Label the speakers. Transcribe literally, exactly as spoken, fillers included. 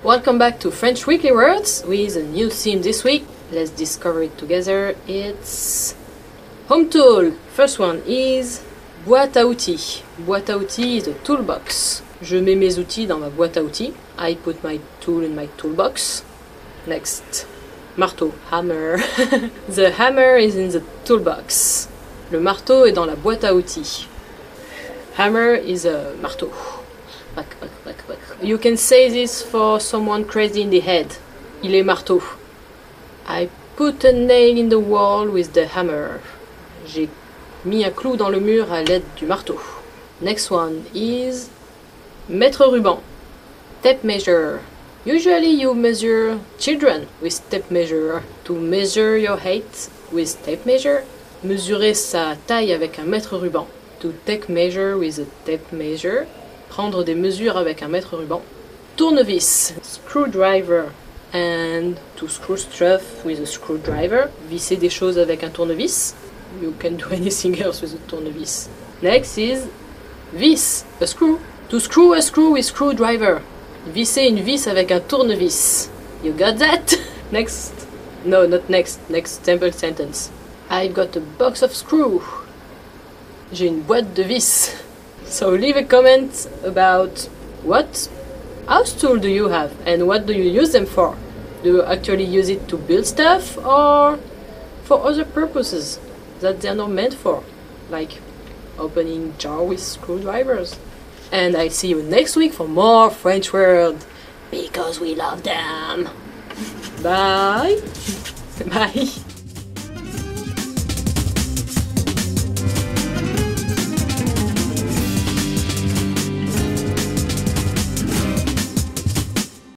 Speaker 1: Welcome back to French Weekly Words with a new theme this week. Let's discover it together. It's home tool. First one is boîte à outils. Boîte à outils is a toolbox. Je mets mes outils dans ma boîte à outils. I put my tool in my toolbox. Next, marteau, hammer. The hammer is in the toolbox. Le marteau est dans la boîte à outils. Hammer is a marteau. Back, back, back, back. You can say this for someone crazy in the head. Il est marteau. I put a nail in the wall with the hammer. J'ai mis un clou dans le mur à l'aide du marteau. Next one is mètre ruban. Tape measure. Usually you measure children with tape measure. To measure your height with tape measure. Mesurer sa taille avec un mètre ruban. To take measure with a tape measure. Prendre des mesures avec un mètre ruban. Tournevis. Screwdriver. And to screw stuff with a screwdriver. Visser des choses avec un tournevis. You can do anything else with a tournevis. Next is vis. A screw. To screw a screw with screwdriver. Visser une vis avec un tournevis. You got that? Next. No, not next. Next simple sentence. I've got a box of screw. J'ai une boîte de vis. So leave a comment about what house tool do you have and what do you use them for? Do you actually use it to build stuff or for other purposes that they're not meant for? Like opening jar with screwdrivers. And I'll see you next week for more French words because we love them. Bye. Bye.